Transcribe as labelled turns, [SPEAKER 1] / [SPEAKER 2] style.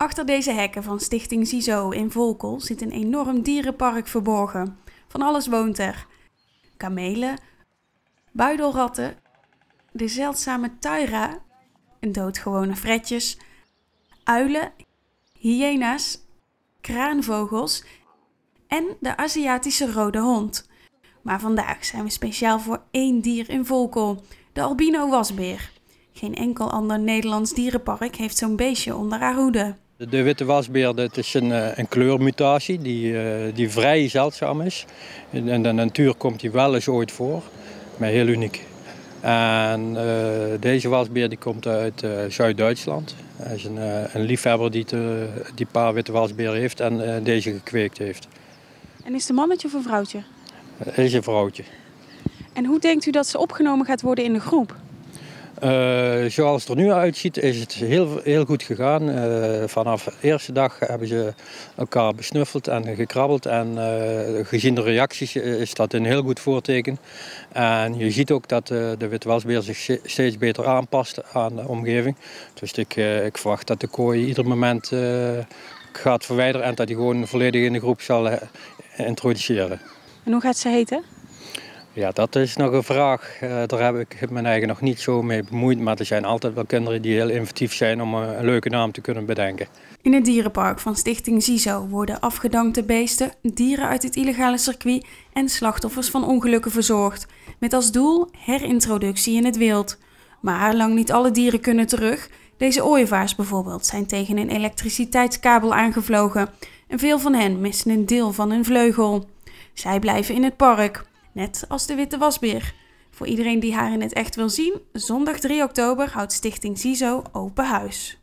[SPEAKER 1] Achter deze hekken van Stichting Ziezo in Volkel zit een enorm dierenpark verborgen. Van alles woont er. Kamelen, buidelratten, de zeldzame tuira, doodgewone fretjes, uilen, hyena's, kraanvogels en de Aziatische rode hond. Maar vandaag zijn we speciaal voor één dier in Volkel, de albino wasbeer. Geen enkel ander Nederlands dierenpark heeft zo'n beestje onder haar hoede.
[SPEAKER 2] De witte wasbeer, dat is een kleurmutatie die vrij zeldzaam is. In de natuur komt die wel eens ooit voor, maar heel uniek. En deze wasbeer die komt uit Zuid-Duitsland. Hij is een liefhebber die een paar witte wasberen heeft en deze gekweekt heeft.
[SPEAKER 1] En is het een mannetje of een vrouwtje?
[SPEAKER 2] Het is een vrouwtje.
[SPEAKER 1] En hoe denkt u dat ze opgenomen gaat worden in de groep?
[SPEAKER 2] Zoals het er nu uitziet is het heel goed gegaan. Vanaf de eerste dag hebben ze elkaar besnuffeld en gekrabbeld. En gezien de reacties is dat een heel goed voorteken. En je ziet ook dat de witte wasbeer zich steeds beter aanpast aan de omgeving. Dus ik verwacht dat de kooi ieder moment gaat verwijderen en dat hij gewoon volledig in de groep zal introduceren.
[SPEAKER 1] En hoe gaat ze heten?
[SPEAKER 2] Ja, dat is nog een vraag. Daar heb ik mijn eigen nog niet zo mee bemoeid. Maar er zijn altijd wel kinderen die heel inventief zijn om een leuke naam te kunnen bedenken.
[SPEAKER 1] In het dierenpark van Stichting Ziezo worden afgedankte beesten, dieren uit het illegale circuit en slachtoffers van ongelukken verzorgd. Met als doel herintroductie in het wild. Maar lang niet alle dieren kunnen terug. Deze ooievaars bijvoorbeeld zijn tegen een elektriciteitskabel aangevlogen. En veel van hen missen een deel van hun vleugel. Zij blijven in het park. Net als de witte wasbeer. Voor iedereen die haar in het echt wil zien, zondag 3 oktober houdt Stichting Ziezo open huis.